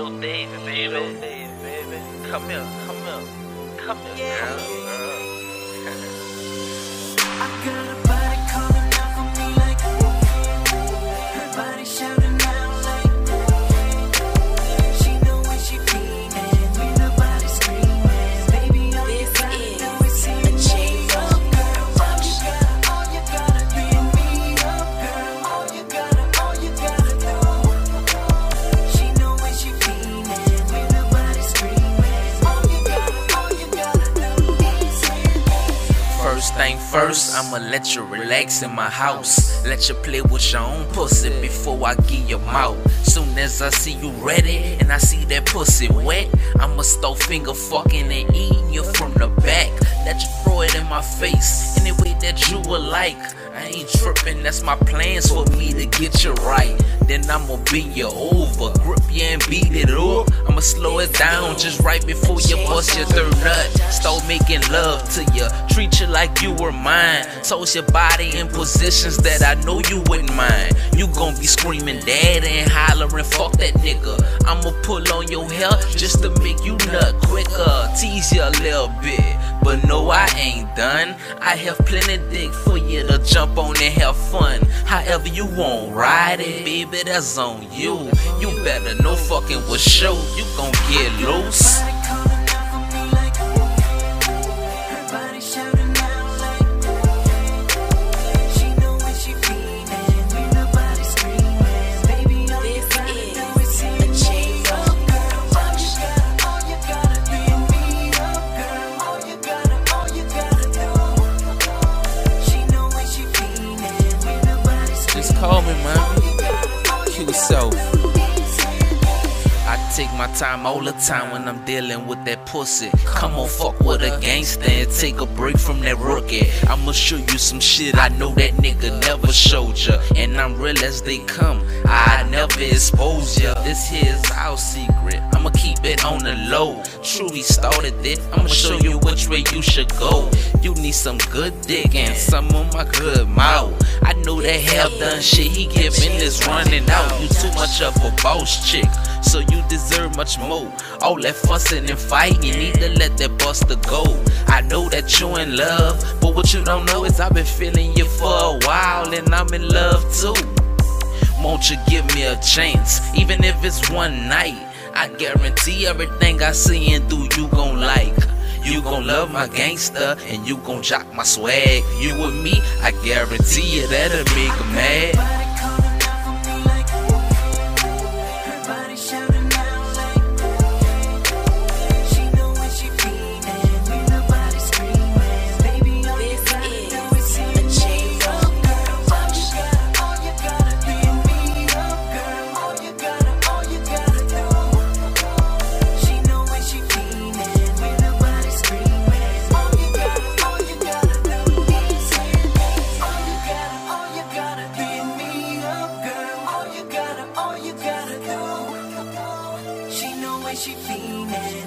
Lil Davy, baby. Come here, girl. I got a body calling out for me like, her body shouting out like, she know when she feeling, when her body screaming, baby, all you gotta do is see me up, girl. All you gotta be me up, girl. All you gotta do. She know when she feeling, when her body screaming, all you gotta do. First thing first, I'ma let you relax in my house. Let you play with your own pussy before I give your mouth. Soon as I see you ready and I see that pussy wet, I'ma start finger fucking and eating you from the back. Let you throw it in my face any way that you would like. I ain't tripping, that's my plans for me to get you right. Then I'ma bend you over, grip you and beat it up. I'ma slow it down just right before you bust your third nut. Start making love to you, treat you like you were mine. Toss your body in positions that I know you wouldn't mind. You gon' be screaming daddy and hollering fuck that nigga. I'ma pull on your hair just to make you nut quicker. Tease you a little bit, but no, I ain't done. I have plenty dick for you to jump on and have fun. However you want, ride it, baby, that's on you. You better know fucking with show, you gon' get loose. Just call me, man. Kill yourself. I take my time all the time when I'm dealing with that pussy. Come on, fuck with a gangster and take a break from that rookie. I'ma show you some shit I know that nigga never showed ya. And I'm real as they come, I never expose ya. This here is our secret, I'ma keep it on the low. Truly started it, I'ma show you which way you should go. You need some good dick and some of my good mouth. I know that half done shit he giving is running out. You too much of a boss chick, so you deserve much more. All that fussing and fighting, you need to let that buster go. I know that you in love, but what you don't know is I've been feeling you for a while, and I'm in love too. Won't you give me a chance, even if it's one night? I guarantee everything I see and do you gon' like. You gon' love my gangster and you gon' jock my swag. You with me, I guarantee you that'll make 'em mad. She feeling